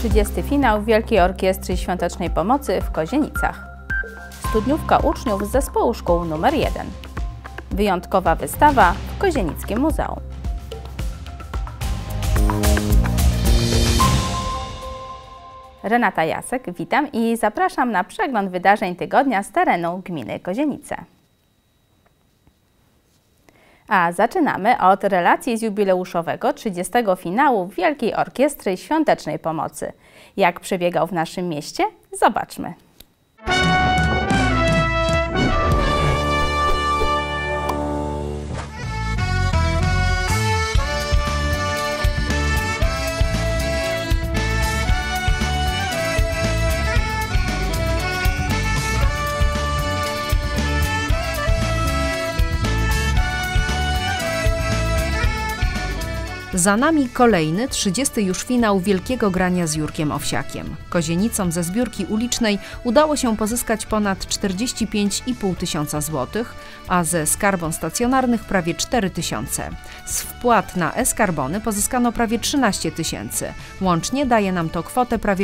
30. finał Wielkiej Orkiestry Świątecznej Pomocy w Kozienicach. Studniówka uczniów z zespołu szkół nr 1. Wyjątkowa wystawa w Kozienickim Muzeum. Renata Jasek, witam i zapraszam na przegląd wydarzeń tygodnia z terenu gminy Kozienice. A zaczynamy od relacji z jubileuszowego 30. finału Wielkiej Orkiestry Świątecznej Pomocy. Jak przebiegał w naszym mieście? Zobaczmy. Za nami kolejny, 30. już finał wielkiego grania z Jurkiem Owsiakiem. Kozienicom ze zbiórki ulicznej udało się pozyskać ponad 45,5 tysiąca złotych, a ze skarbon stacjonarnych prawie 4 tysiące. Z wpłat na e-skarbony pozyskano prawie 13 tysięcy. Łącznie daje nam to kwotę prawie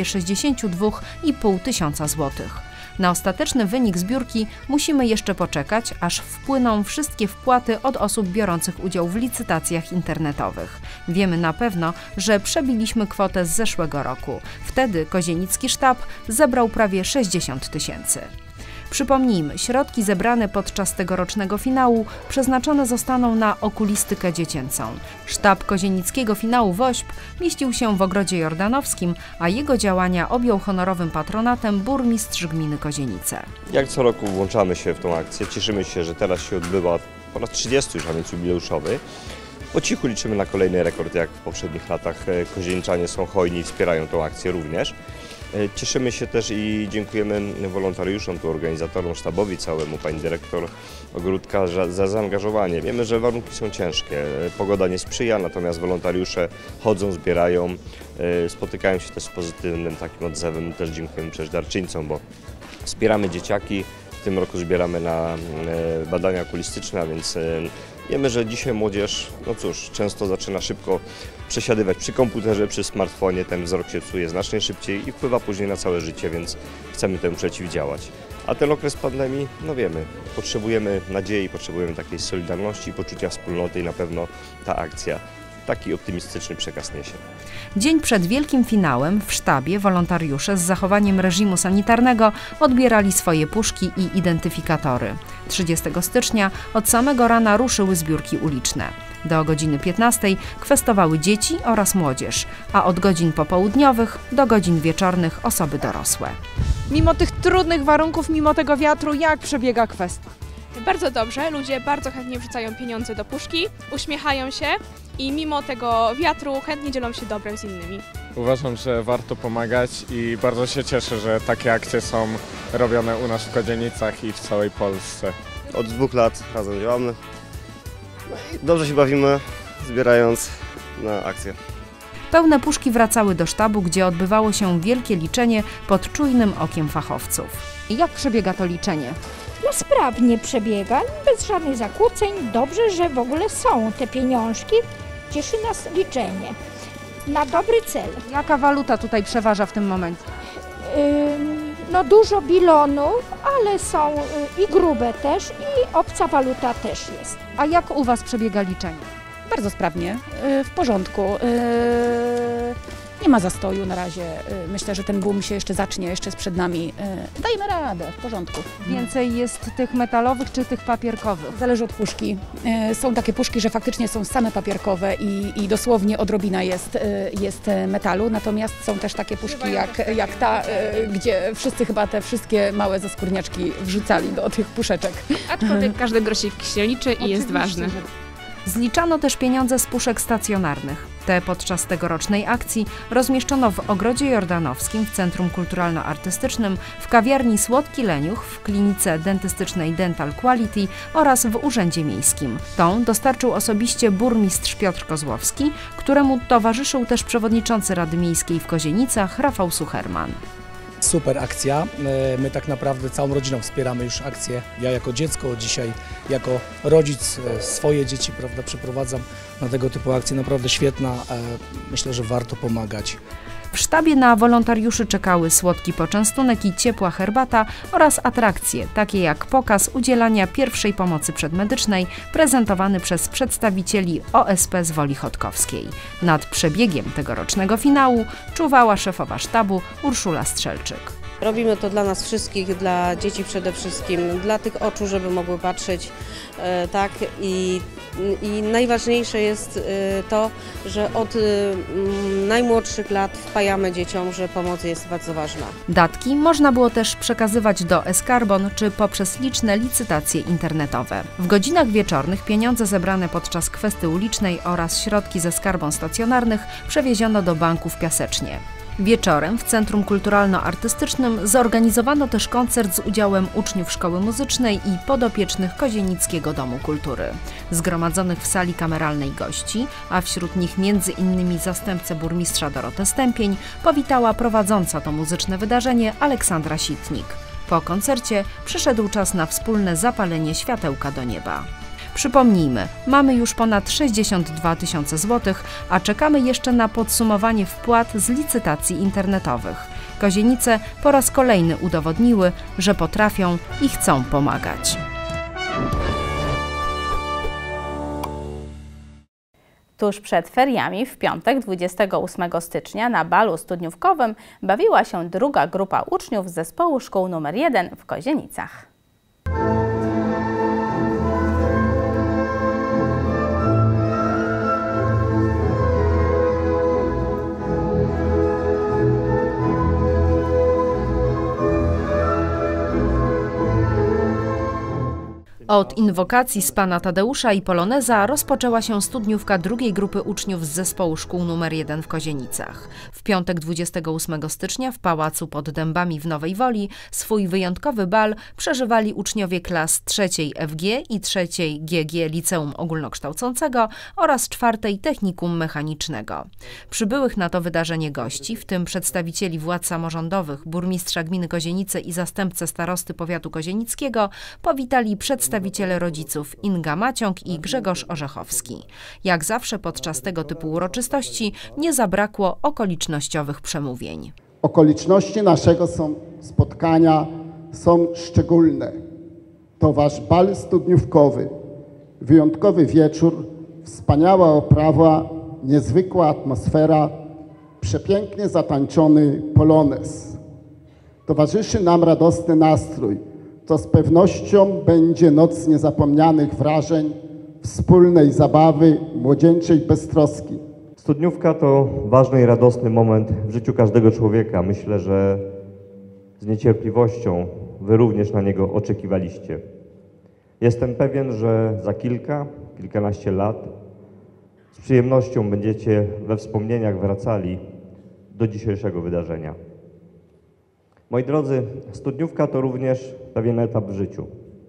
62,5 tysiąca złotych. Na ostateczny wynik zbiórki musimy jeszcze poczekać, aż wpłyną wszystkie wpłaty od osób biorących udział w licytacjach internetowych. Wiemy na pewno, że przebiliśmy kwotę z zeszłego roku. Wtedy kozienicki sztab zebrał prawie 60 tysięcy. Przypomnijmy, środki zebrane podczas tegorocznego finału przeznaczone zostaną na okulistykę dziecięcą. Sztab kozienickiego finału WOŚP mieścił się w Ogrodzie Jordanowskim, a jego działania objął honorowym patronatem burmistrz gminy Kozienice. Jak co roku włączamy się w tą akcję. Cieszymy się, że teraz się odbywa po raz 30 już, a więc jubileuszowy. Po cichu liczymy na kolejny rekord, jak w poprzednich latach. Kozieniczanie są hojni i wspierają tą akcję również. Cieszymy się też i dziękujemy wolontariuszom, tu organizatorom, sztabowi całemu, pani dyrektor Ogródka za zaangażowanie. Wiemy, że warunki są ciężkie, pogoda nie sprzyja, natomiast wolontariusze chodzą, zbierają, spotykają się też z pozytywnym takim odzewem. Też dziękujemy przecież darczyńcom, bo wspieramy dzieciaki. W tym roku zbieramy na badania okulistyczne, a więc wiemy, że dzisiaj młodzież, no cóż, często zaczyna szybko przesiadywać przy komputerze, przy smartfonie, ten wzrok się psuje znacznie szybciej i wpływa później na całe życie, więc chcemy temu przeciwdziałać. A ten okres pandemii, no wiemy, potrzebujemy nadziei, potrzebujemy takiej solidarności, poczucia wspólnoty i na pewno ta akcja taki optymistyczny przekaz niesie. Dzień przed wielkim finałem w sztabie wolontariusze z zachowaniem reżimu sanitarnego odbierali swoje puszki i identyfikatory. 30 stycznia od samego rana ruszyły zbiórki uliczne. Do godziny 15 kwestowały dzieci oraz młodzież, a od godzin popołudniowych do godzin wieczornych osoby dorosłe. Mimo tych trudnych warunków, mimo tego wiatru, jak przebiega kwestia? Bardzo dobrze, ludzie bardzo chętnie wrzucają pieniądze do puszki, uśmiechają się i mimo tego wiatru chętnie dzielą się dobrem z innymi. Uważam, że warto pomagać i bardzo się cieszę, że takie akcje są robione u nas w Kozienicach i w całej Polsce. Od 2 lat razem działamy, no i dobrze się bawimy, zbierając na akcję. Pełne puszki wracały do sztabu, gdzie odbywało się wielkie liczenie pod czujnym okiem fachowców. Jak przebiega to liczenie? No sprawnie przebiega, bez żadnych zakłóceń. Dobrze, że w ogóle są te pieniążki. Cieszy nas liczenie. Na dobry cel. Jaka waluta tutaj przeważa w tym momencie? No dużo bilonów, ale są i grube też, i obca waluta też jest. A jak u Was przebiega liczenie? Bardzo sprawnie, w porządku. Nie ma zastoju na razie. Myślę, że ten boom się jeszcze zacznie, jeszcze jest przed nami. Dajmy radę, w porządku. Więcej jest tych metalowych czy tych papierkowych? Zależy od puszki. Są takie puszki, że faktycznie są same papierkowe i dosłownie odrobina jest metalu, natomiast są też takie puszki jak ta, gdzie wszyscy chyba te wszystkie małe zaskórniaczki wrzucali do tych puszeczek. Aczkolwiek każdy grosik się liczy i jest ważny. Zliczano też pieniądze z puszek stacjonarnych. Te podczas tegorocznej akcji rozmieszczono w Ogrodzie Jordanowskim, w Centrum Kulturalno-Artystycznym, w kawiarni Słodki Leniuch, w klinice dentystycznej Dental Quality oraz w Urzędzie Miejskim. Tą dostarczył osobiście burmistrz Piotr Kozłowski, któremu towarzyszył też przewodniczący Rady Miejskiej w Kozienicach Rafał Sucherman. Super akcja. My tak naprawdę całą rodziną wspieramy już akcję. Ja jako dziecko, dzisiaj jako rodzic swoje dzieci, prawda, przeprowadzam na tego typu akcje. Naprawdę świetna. Myślę, że warto pomagać. W sztabie na wolontariuszy czekały słodki poczęstunek i ciepła herbata oraz atrakcje, takie jak pokaz udzielania pierwszej pomocy przedmedycznej prezentowany przez przedstawicieli OSP z Woli Chodkowskiej. Nad przebiegiem tegorocznego finału czuwała szefowa sztabu Urszula Strzelczyk. Robimy to dla nas wszystkich, dla dzieci przede wszystkim, dla tych oczu, żeby mogły patrzeć, tak, i najważniejsze jest to, że od najmłodszych lat wpajamy dzieciom, że pomoc jest bardzo ważna. Datki można było też przekazywać do e-skarbon czy poprzez liczne licytacje internetowe. W godzinach wieczornych pieniądze zebrane podczas kwesty ulicznej oraz środki ze skarbon stacjonarnych przewieziono do banku w Piasecznie. Wieczorem w Centrum Kulturalno-Artystycznym zorganizowano też koncert z udziałem uczniów Szkoły Muzycznej i podopiecznych Kozienickiego Domu Kultury. Zgromadzonych w sali kameralnej gości, a wśród nich m.in. zastępcę burmistrza Dorotę Stępień, powitała prowadząca to muzyczne wydarzenie Aleksandra Sitnik. Po koncercie przyszedł czas na wspólne zapalenie światełka do nieba. Przypomnijmy, mamy już ponad 62 tysiące złotych, a czekamy jeszcze na podsumowanie wpłat z licytacji internetowych. Kozienice po raz kolejny udowodniły, że potrafią i chcą pomagać. Tuż przed feriami w piątek 28 stycznia na balu studniówkowym bawiła się druga grupa uczniów z zespołu szkół nr 1 w Kozienicach. Od inwokacji z pana Tadeusza i poloneza rozpoczęła się studniówka drugiej grupy uczniów z zespołu szkół nr 1 w Kozienicach. W piątek 28 stycznia w Pałacu pod Dębami w Nowej Woli swój wyjątkowy bal przeżywali uczniowie klas 3 FG i 3 GG Liceum Ogólnokształcącego oraz 4 Technikum Mechanicznego. Przybyłych na to wydarzenie gości, w tym przedstawicieli władz samorządowych, burmistrza gminy Kozienice i zastępcę starosty powiatu kozienickiego, powitali przedstawiciele rodziców Inga Maciąg i Grzegorz Orzechowski. Jak zawsze podczas tego typu uroczystości nie zabrakło okolicznościowych przemówień. Okoliczności naszego spotkania są szczególne. To wasz bal studniówkowy, wyjątkowy wieczór, wspaniała oprawa, niezwykła atmosfera, przepięknie zatańczony polonez. Towarzyszy nam radosny nastrój. To z pewnością będzie noc niezapomnianych wrażeń, wspólnej zabawy, młodzieńczej beztroski. Studniówka to ważny i radosny moment w życiu każdego człowieka. Myślę, że z niecierpliwością wy również na niego oczekiwaliście. Jestem pewien, że za kilkanaście lat z przyjemnością będziecie we wspomnieniach wracali do dzisiejszego wydarzenia. Moi drodzy, studniówka to również pewien etap w życiu.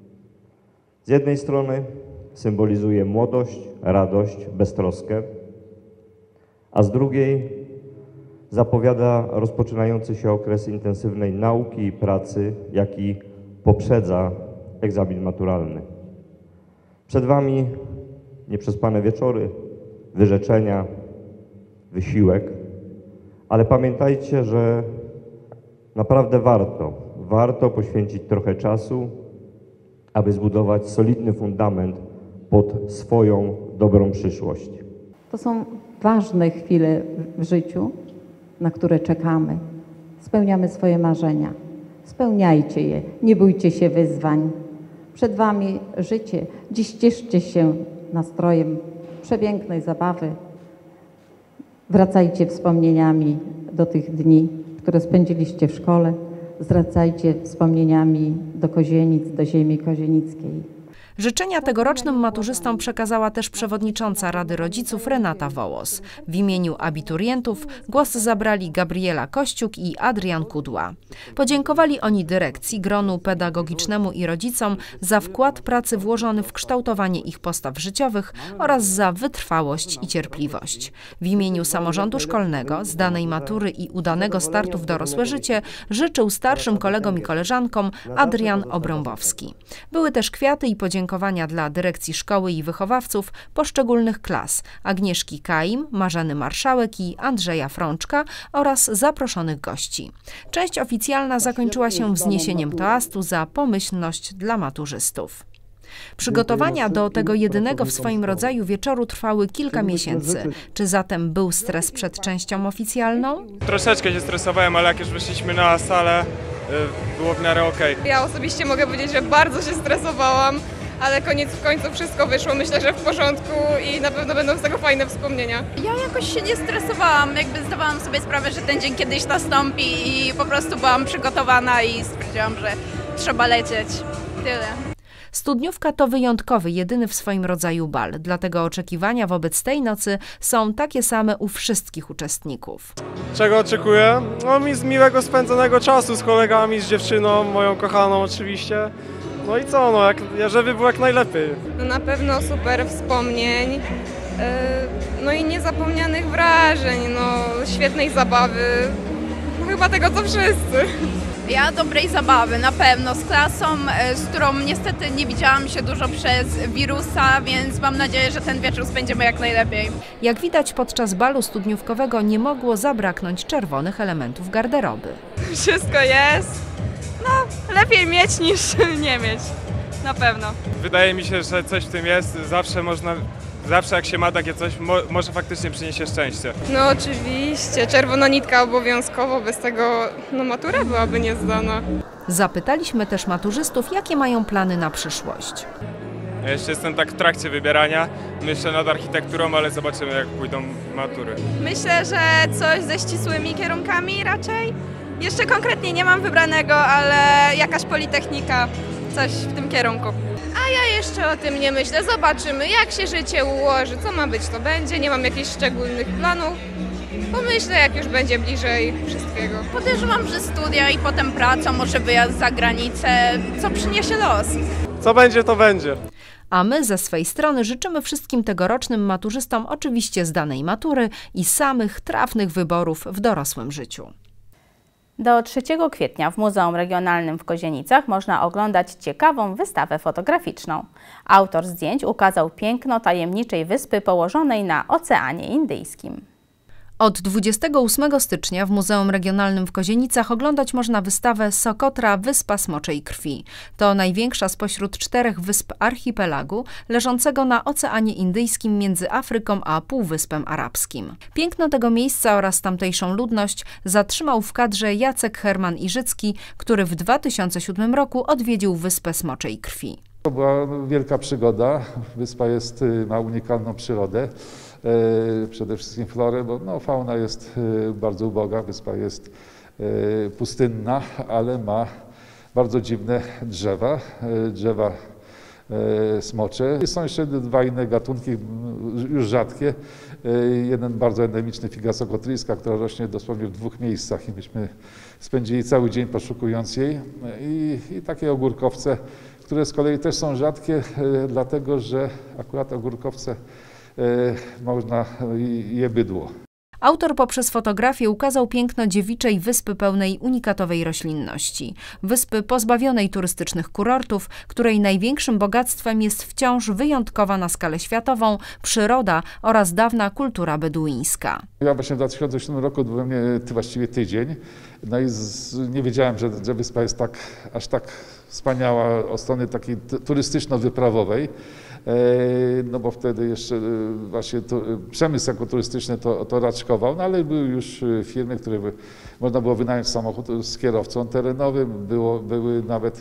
Z jednej strony symbolizuje młodość, radość, beztroskę, a z drugiej zapowiada rozpoczynający się okres intensywnej nauki i pracy, jaki poprzedza egzamin maturalny. Przed wami nieprzespane wieczory, wyrzeczenia, wysiłek, ale pamiętajcie, że naprawdę warto poświęcić trochę czasu, aby zbudować solidny fundament pod swoją dobrą przyszłość. To są ważne chwile w życiu, na które czekamy. Spełniamy swoje marzenia. Spełniajcie je, nie bójcie się wyzwań. Przed wami życie. Dziś cieszcie się nastrojem przepięknej zabawy. Wracajcie wspomnieniami do tych dni, które spędziliście w szkole. Zwracajcie wspomnieniami do Kozienic, do ziemi kozienickiej. Życzenia tegorocznym maturzystom przekazała też przewodnicząca Rady Rodziców Renata Wołos. W imieniu abiturientów głos zabrali Gabriela Kościuk i Adrian Kudła. Podziękowali oni dyrekcji, gronu pedagogicznemu i rodzicom za wkład pracy włożony w kształtowanie ich postaw życiowych oraz za wytrwałość i cierpliwość. W imieniu samorządu szkolnego, zdanej matury i udanego startu w dorosłe życie życzył starszym kolegom i koleżankom Adrian Obrąbowski. Były też kwiaty i podziękowania podziękowania dla dyrekcji szkoły i wychowawców poszczególnych klas Agnieszki Kaim, Marzeny Marszałek i Andrzeja Frączka oraz zaproszonych gości. Część oficjalna zakończyła się wzniesieniem toastu za pomyślność dla maturzystów. Przygotowania do tego jedynego w swoim rodzaju wieczoru trwały kilka miesięcy. Czy zatem był stres przed częścią oficjalną? Troszeczkę się stresowałem, ale jak już wyszliśmy na salę, było w miarę okej. Ja osobiście mogę powiedzieć, że bardzo się stresowałam, ale koniec w końcu wszystko wyszło, myślę, że w porządku i na pewno będą z tego fajne wspomnienia. Ja jakoś się nie stresowałam, jakby zdawałam sobie sprawę, że ten dzień kiedyś nastąpi i po prostu byłam przygotowana i stwierdziłam, że trzeba lecieć. Tyle. Studniówka to wyjątkowy, jedyny w swoim rodzaju bal, dlatego oczekiwania wobec tej nocy są takie same u wszystkich uczestników. Czego oczekuję? No mi z miłego spędzonego czasu z kolegami, z dziewczyną, moją kochaną oczywiście. No i co, no, żeby było jak najlepiej. No na pewno super wspomnień, no i niezapomnianych wrażeń, no świetnej zabawy, no chyba tego co wszyscy. Ja dobrej zabawy, na pewno, z klasą, z którą niestety nie widziałam się dużo przez wirusa, więc mam nadzieję, że ten wieczór spędzimy jak najlepiej. Jak widać, podczas balu studniówkowego nie mogło zabraknąć czerwonych elementów garderoby. Wszystko jest, no lepiej mieć niż nie mieć, na pewno. Wydaje mi się, że coś w tym jest, zawsze jak się ma takie coś, może faktycznie przyniesie szczęście. No oczywiście, czerwona nitka obowiązkowo, bez tego no matura byłaby niezdana. Zapytaliśmy też maturzystów, jakie mają plany na przyszłość. Ja jeszcze jestem tak w trakcie wybierania, myślę nad architekturą, ale zobaczymy jak pójdą matury. Myślę, że coś ze ścisłymi kierunkami raczej. Jeszcze konkretnie nie mam wybranego, ale jakaś politechnika, coś w tym kierunku. A ja jeszcze o tym nie myślę, zobaczymy jak się życie ułoży, co ma być to będzie, nie mam jakichś szczególnych planów. Pomyślę jak już będzie bliżej wszystkiego. Podejrzewam, że studia i potem praca, może wyjazd za granicę, co przyniesie los. Co będzie, to będzie. A my ze swej strony życzymy wszystkim tegorocznym maturzystom oczywiście zdanej matury i samych trafnych wyborów w dorosłym życiu. Do 3 kwietnia w Muzeum Regionalnym w Kozienicach można oglądać ciekawą wystawę fotograficzną. Autor zdjęć ukazał piękno tajemniczej wyspy położonej na Oceanie Indyjskim. Od 28 stycznia w Muzeum Regionalnym w Kozienicach oglądać można wystawę Sokotra – Wyspa Smoczej Krwi. To największa spośród 4 wysp archipelagu leżącego na Oceanie Indyjskim między Afryką a Półwyspem Arabskim. Piękno tego miejsca oraz tamtejszą ludność zatrzymał w kadrze Jacek Herman-Iżycki, który w 2007 roku odwiedził Wyspę Smoczej Krwi. To była wielka przygoda. Wyspa ma unikalną przyrodę. Przede wszystkim florę, bo no, fauna jest bardzo uboga, wyspa jest pustynna, ale ma bardzo dziwne drzewa smocze. Są jeszcze 2 inne gatunki, już rzadkie. Jeden bardzo endemiczny, figa sokotryjska, która rośnie dosłownie w 2 miejscach i myśmy spędzili cały dzień poszukując jej. I takie ogórkowce, które z kolei też są rzadkie, dlatego że akurat ogórkowce można je bydło. Autor poprzez fotografię ukazał piękno dziewiczej wyspy pełnej unikatowej roślinności. Wyspy pozbawionej turystycznych kurortów, której największym bogactwem jest wciąż wyjątkowa na skalę światową przyroda oraz dawna kultura beduińska. Ja właśnie w 2007 roku byłem właściwie tydzień, no i nie wiedziałem, że wyspa jest aż tak wspaniała od strony takiej turystyczno-wyprawowej. No bo wtedy jeszcze właśnie przemysł jako turystyczny to raczkował, no ale były już firmy, które można było wynająć samochód z kierowcą terenowym, był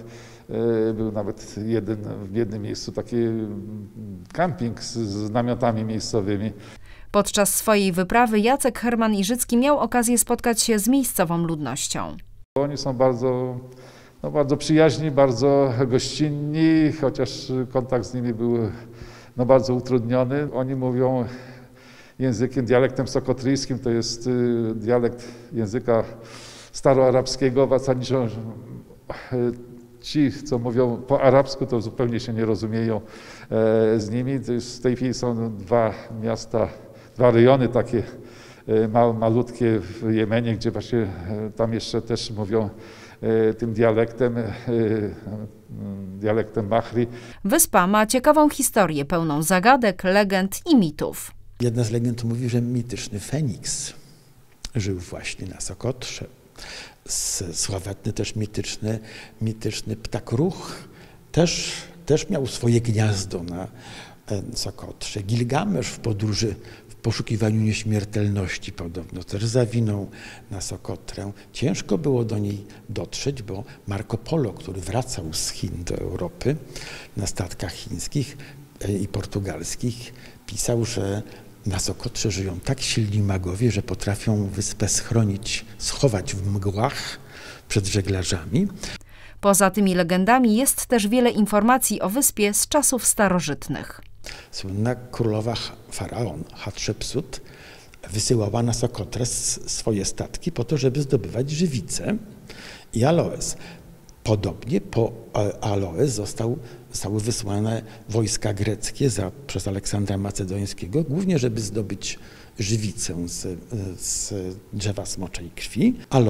nawet w jednym miejscu taki camping z namiotami miejscowymi. Podczas swojej wyprawy Jacek Herman-Iżycki miał okazję spotkać się z miejscową ludnością. Oni są bardzo przyjaźni, bardzo gościnni, chociaż kontakt z nimi był bardzo utrudniony. Oni mówią dialektem sokotryjskim, to jest dialekt języka staroarabskiego. Zasadniczo ci, co mówią po arabsku, to zupełnie się nie rozumieją z nimi. W tej chwili są 2 miasta, 2 rejony takie malutkie w Jemenie, gdzie właśnie tam jeszcze też mówią tym dialektem Machri. Wyspa ma ciekawą historię, pełną zagadek, legend i mitów. Jedna z legend mówi, że mityczny Feniks żył właśnie na Sokotrze. Sławetny też mityczny ptak Ruch też miał swoje gniazdo na Sokotrze. Gilgamesz w podróży, w poszukiwaniu nieśmiertelności podobno też zawinął na Sokotrę. Ciężko było do niej dotrzeć, bo Marco Polo, który wracał z Chin do Europy na statkach chińskich i portugalskich, pisał, że na Sokotrze żyją tak silni magowie, że potrafią wyspę schować w mgłach przed żeglarzami. Poza tymi legendami jest też wiele informacji o wyspie z czasów starożytnych. Słynna królowa faraon Hatshepsut wysyłała na Sokotrę swoje statki po to, żeby zdobywać żywicę i aloes. Podobnie po aloes zostały wysłane wojska greckie przez Aleksandra Macedońskiego, głównie żeby zdobyć żywicę z drzewa smoczej krwi.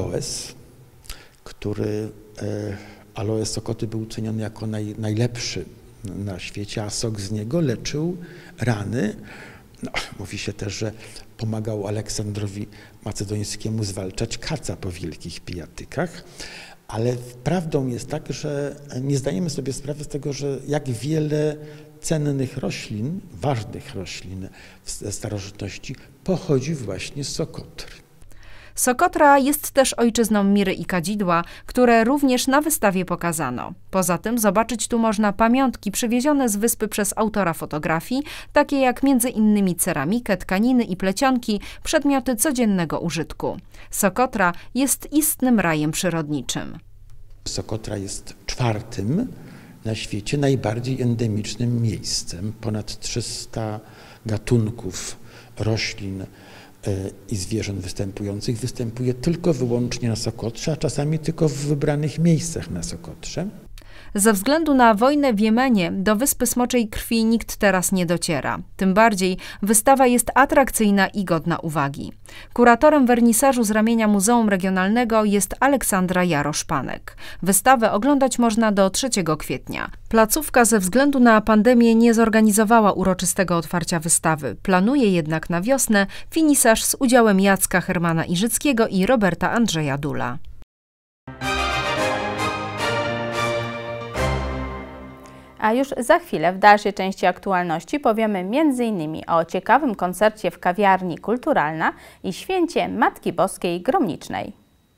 Aloes Sokoty był ceniony jako najlepszy na świecie, a sok z niego leczył rany. No, mówi się też, że pomagał Aleksandrowi Macedońskiemu zwalczać kaca po wielkich pijatykach. Ale prawdą jest tak, że nie zdajemy sobie sprawy z tego, że jak wiele cennych roślin, ważnych roślin w starożytności pochodzi właśnie z Sokotry. Sokotra jest też ojczyzną miry i kadzidła, które również na wystawie pokazano. Poza tym zobaczyć tu można pamiątki przywiezione z wyspy przez autora fotografii, takie jak m.in. ceramikę, tkaniny i plecionki, przedmioty codziennego użytku. Sokotra jest istnym rajem przyrodniczym. Sokotra jest czwartym na świecie najbardziej endemicznym miejscem. Ponad 300 gatunków roślin i zwierząt występuje tylko wyłącznie na Sokotrze, a czasami tylko w wybranych miejscach na Sokotrze. Ze względu na wojnę w Jemenie do Wyspy Smoczej Krwi nikt teraz nie dociera. Tym bardziej wystawa jest atrakcyjna i godna uwagi. Kuratorem wernisażu z ramienia Muzeum Regionalnego jest Aleksandra Jarosz-Panek. Wystawę oglądać można do 3 kwietnia. Placówka ze względu na pandemię nie zorganizowała uroczystego otwarcia wystawy. Planuje jednak na wiosnę finisaż z udziałem Jacka Hermana Iżyckiego i Roberta Andrzeja Dula. A już za chwilę w dalszej części aktualności powiemy m.in. o ciekawym koncercie w kawiarni Kulturalna i święcie Matki Boskiej Gromnicznej.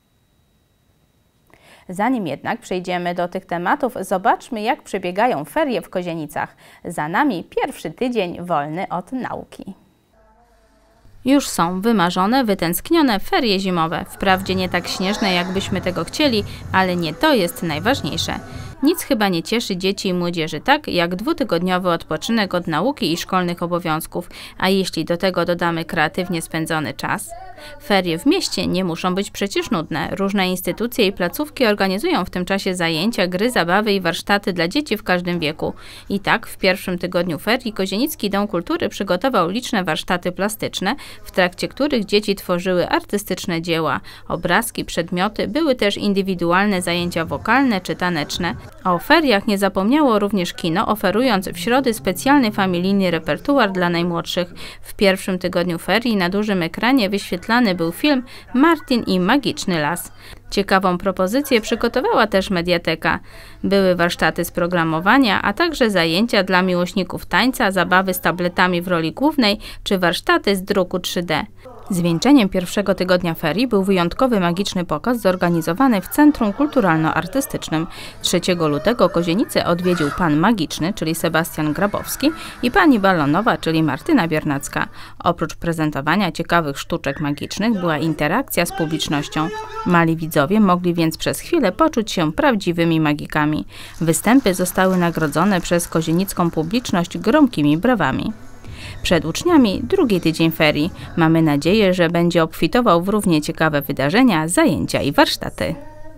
Zanim jednak przejdziemy do tych tematów, zobaczmy, jak przebiegają ferie w Kozienicach. Za nami pierwszy tydzień wolny od nauki. Już są wymarzone, wytęsknione ferie zimowe. Wprawdzie nie tak śnieżne, jakbyśmy tego chcieli, ale nie to jest najważniejsze. Nic chyba nie cieszy dzieci i młodzieży tak, jak 2-tygodniowy odpoczynek od nauki i szkolnych obowiązków, a jeśli do tego dodamy kreatywnie spędzony czas? Ferie w mieście nie muszą być przecież nudne. Różne instytucje i placówki organizują w tym czasie zajęcia, gry, zabawy i warsztaty dla dzieci w każdym wieku. I tak w pierwszym tygodniu ferii Kozienicki Dom Kultury przygotował liczne warsztaty plastyczne, w trakcie których dzieci tworzyły artystyczne dzieła. Obrazki, przedmioty, były też indywidualne zajęcia wokalne czy taneczne. A o feriach nie zapomniało również kino, oferując w środy specjalny familijny repertuar dla najmłodszych. W pierwszym tygodniu ferii na dużym ekranie wyświetlany był film Martin i Magiczny Las. Ciekawą propozycję przygotowała też Mediateka. Były warsztaty z programowania, a także zajęcia dla miłośników tańca, zabawy z tabletami w roli głównej czy warsztaty z druku 3D. Zwieńczeniem pierwszego tygodnia ferii był wyjątkowy magiczny pokaz zorganizowany w Centrum Kulturalno-Artystycznym. 3 lutego Kozienice odwiedził pan magiczny, czyli Sebastian Grabowski, i pani balonowa, czyli Martyna Biernacka. Oprócz prezentowania ciekawych sztuczek magicznych była interakcja z publicznością. Mali widzowie mogli więc przez chwilę poczuć się prawdziwymi magikami. Występy zostały nagrodzone przez kozienicką publiczność gromkimi brawami. Przed uczniami drugi tydzień ferii. Mamy nadzieję, że będzie obfitował w równie ciekawe wydarzenia, zajęcia i warsztaty.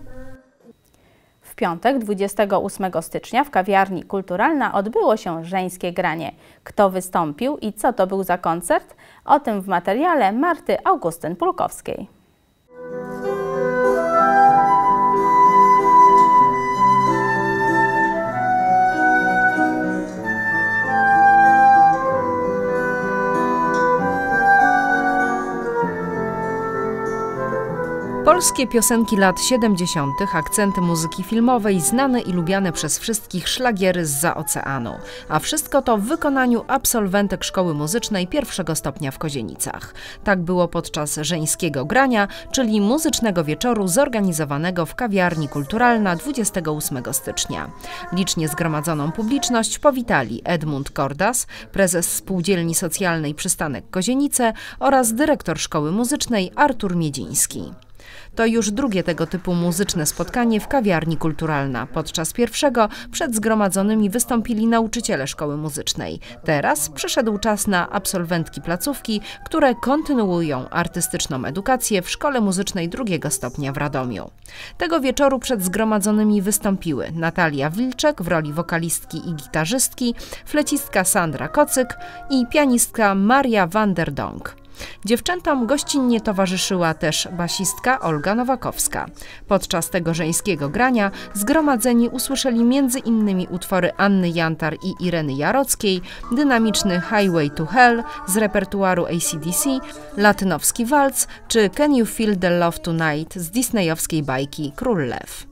W piątek, 28 stycznia w kawiarni Kulturalna odbyło się żeńskie granie. Kto wystąpił i co to był za koncert? O tym w materiale Marty Augustyn-Pulkowskiej. Polskie piosenki lat 70., akcenty muzyki filmowej, znane i lubiane przez wszystkich szlagiery zza oceanu. A wszystko to w wykonaniu absolwentek szkoły muzycznej pierwszego stopnia w Kozienicach. Tak było podczas żeńskiego grania, czyli muzycznego wieczoru zorganizowanego w kawiarni Kulturalna 28 stycznia. Licznie zgromadzoną publiczność powitali Edmund Kordas, prezes Spółdzielni Socjalnej Przystanek Kozienice oraz dyrektor szkoły muzycznej Artur Miedziński. To już drugie tego typu muzyczne spotkanie w kawiarni Kulturalna. Podczas pierwszego przed zgromadzonymi wystąpili nauczyciele szkoły muzycznej. Teraz przyszedł czas na absolwentki placówki, które kontynuują artystyczną edukację w Szkole Muzycznej drugiego stopnia w Radomiu. Tego wieczoru przed zgromadzonymi wystąpiły Natalia Wilczek w roli wokalistki i gitarzystki, flecistka Sandra Kocyk i pianistka Maria van der Donk. Dziewczętom gościnnie towarzyszyła też basistka Olga Nowakowska. Podczas tego żeńskiego grania zgromadzeni usłyszeli m.in. utwory Anny Jantar i Ireny Jarockiej, dynamiczny Highway to Hell z repertuaru AC/DC, latynowski walc czy Can You Feel the Love Tonight z disneyowskiej bajki Król Lew.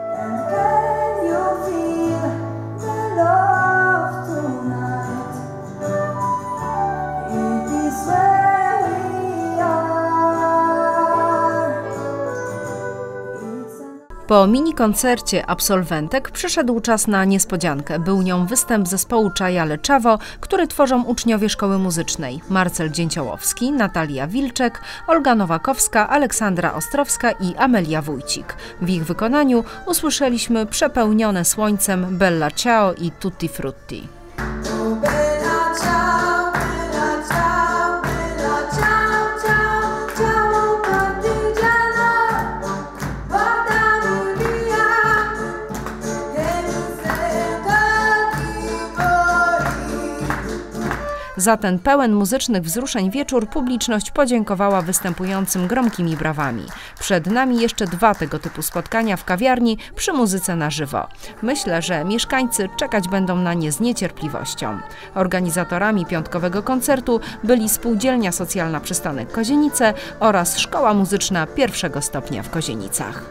Po mini-koncercie absolwentek przyszedł czas na niespodziankę. Był nią występ zespołu Czaja Leczawo, który tworzą uczniowie szkoły muzycznej Marcel Dzięciołowski, Natalia Wilczek, Olga Nowakowska, Aleksandra Ostrowska i Amelia Wójcik. W ich wykonaniu usłyszeliśmy przepełnione słońcem Bella Ciao i Tutti Frutti. Za ten pełen muzycznych wzruszeń wieczór publiczność podziękowała występującym gromkimi brawami. Przed nami jeszcze dwa tego typu spotkania w kawiarni przy muzyce na żywo. Myślę, że mieszkańcy czekać będą na nie z niecierpliwością. Organizatorami piątkowego koncertu byli Spółdzielnia Socjalna Przystanek Kozienice oraz Szkoła Muzyczna pierwszego stopnia w Kozienicach.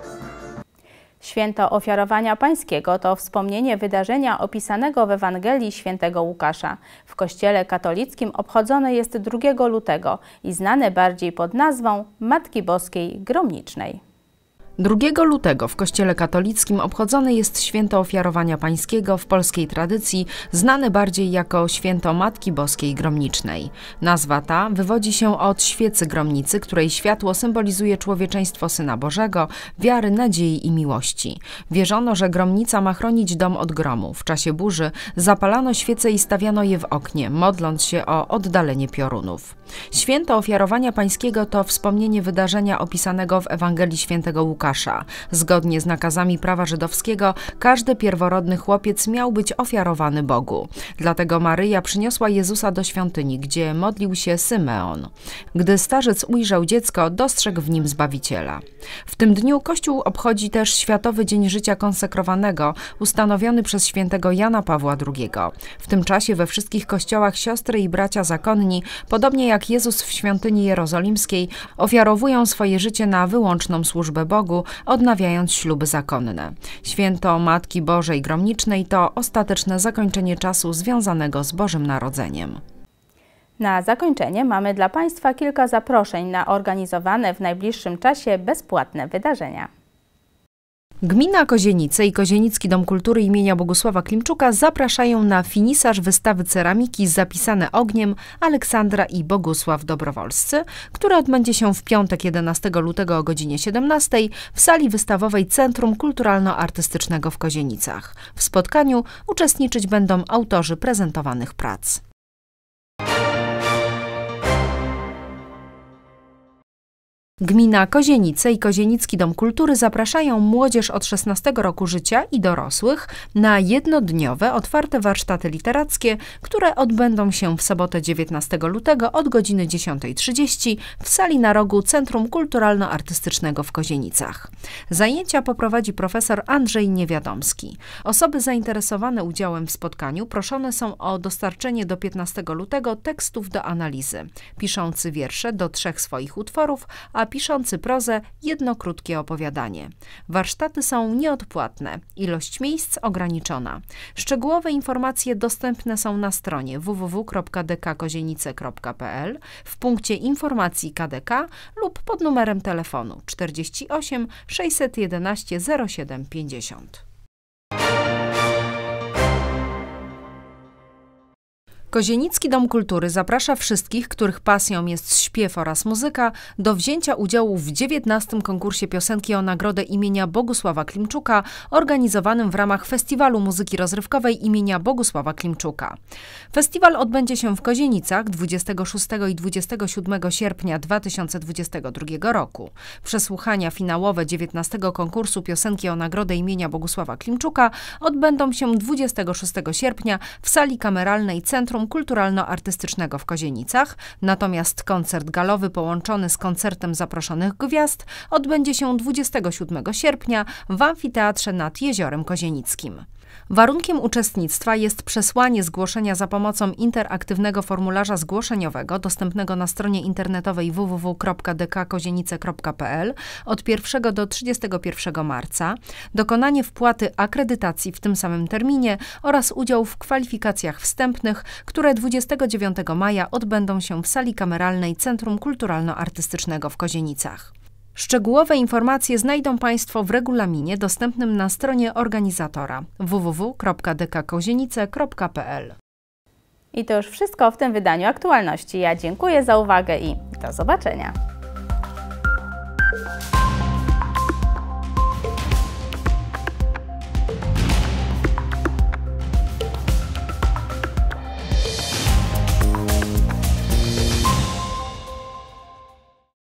Święto Ofiarowania Pańskiego to wspomnienie wydarzenia opisanego w Ewangelii Świętego Łukasza. W Kościele katolickim obchodzone jest 2 lutego i znane bardziej pod nazwą Matki Boskiej Gromnicznej. 2 lutego w Kościele katolickim obchodzone jest Święto Ofiarowania Pańskiego, w polskiej tradycji znane bardziej jako Święto Matki Boskiej Gromnicznej. Nazwa ta wywodzi się od świecy gromnicy, której światło symbolizuje człowieczeństwo Syna Bożego, wiary, nadziei i miłości. Wierzono, że gromnica ma chronić dom od gromu. W czasie burzy zapalano świece i stawiano je w oknie, modląc się o oddalenie piorunów. Święto Ofiarowania Pańskiego to wspomnienie wydarzenia opisanego w Ewangelii Świętego Łukasza. Zgodnie z nakazami prawa żydowskiego każdy pierworodny chłopiec miał być ofiarowany Bogu. Dlatego Maryja przyniosła Jezusa do świątyni, gdzie modlił się Symeon. Gdy starzec ujrzał dziecko, dostrzegł w nim Zbawiciela. W tym dniu Kościół obchodzi też Światowy Dzień Życia Konsekrowanego, ustanowiony przez świętego Jana Pawła II. W tym czasie we wszystkich kościołach siostry i bracia zakonni, podobnie jak Jezus w świątyni jerozolimskiej, ofiarowują swoje życie na wyłączną służbę Bogu, odnawiając śluby zakonne. Święto Matki Bożej Gromnicznej to ostateczne zakończenie czasu związanego z Bożym Narodzeniem. Na zakończenie mamy dla Państwa kilka zaproszeń na organizowane w najbliższym czasie bezpłatne wydarzenia. Gmina Kozienice i Kozienicki Dom Kultury imienia Bogusława Klimczuka zapraszają na finisaż wystawy ceramiki Zapisane ogniem Aleksandra i Bogusław Dobrowolscy, która odbędzie się w piątek 11 lutego o godzinie 17 w sali wystawowej Centrum Kulturalno-Artystycznego w Kozienicach. W spotkaniu uczestniczyć będą autorzy prezentowanych prac. Gmina Kozienice i Kozienicki Dom Kultury zapraszają młodzież od 16 roku życia i dorosłych na jednodniowe, otwarte warsztaty literackie, które odbędą się w sobotę 19 lutego od godziny 10:30 w sali na rogu Centrum Kulturalno-Artystycznego w Kozienicach. Zajęcia poprowadzi profesor Andrzej Niewiadomski. Osoby zainteresowane udziałem w spotkaniu proszone są o dostarczenie do 15 lutego tekstów do analizy, piszący wiersze do 3 swoich utworów, a a piszący prozę jedno krótkie opowiadanie. Warsztaty są nieodpłatne, ilość miejsc ograniczona. Szczegółowe informacje dostępne są na stronie www.dkkozienice.pl, w punkcie informacji KDK lub pod numerem telefonu 48 611 0750. Kozienicki Dom Kultury zaprasza wszystkich, których pasją jest śpiew oraz muzyka, do wzięcia udziału w 19. konkursie piosenki o nagrodę imienia Bogusława Klimczuka, organizowanym w ramach Festiwalu Muzyki Rozrywkowej imienia Bogusława Klimczuka. Festiwal odbędzie się w Kozienicach 26 i 27 sierpnia 2022 roku. Przesłuchania finałowe 19. konkursu piosenki o nagrodę imienia Bogusława Klimczuka odbędą się 26 sierpnia w sali kameralnej Centrum Kulturalno-Artystycznego w Kozienicach, natomiast koncert galowy połączony z koncertem zaproszonych gwiazd odbędzie się 27 sierpnia w Amfiteatrze nad Jeziorem Kozienickim. Warunkiem uczestnictwa jest przesłanie zgłoszenia za pomocą interaktywnego formularza zgłoszeniowego dostępnego na stronie internetowej www.dkkozienice.pl od 1 do 31 marca, dokonanie wpłaty akredytacji w tym samym terminie oraz udział w kwalifikacjach wstępnych, które 29 maja odbędą się w sali kameralnej Centrum Kulturalno-Artystycznego w Kozienicach. Szczegółowe informacje znajdą Państwo w regulaminie dostępnym na stronie organizatora www.dkkozienice.pl. I to już wszystko w tym wydaniu aktualności. Ja dziękuję za uwagę i do zobaczenia.